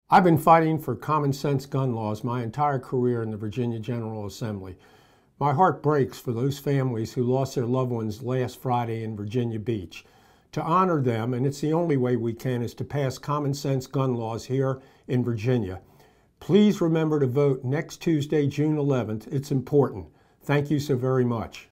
I've been fighting for common sense gun laws my entire career in the Virginia General Assembly. My heart breaks for those families who lost their loved ones last Friday in Virginia Beach. To honor them, and it's the only way we can, is to pass common sense gun laws here in Virginia. Please remember to vote next Tuesday, June 11th. It's important. Thank you so very much.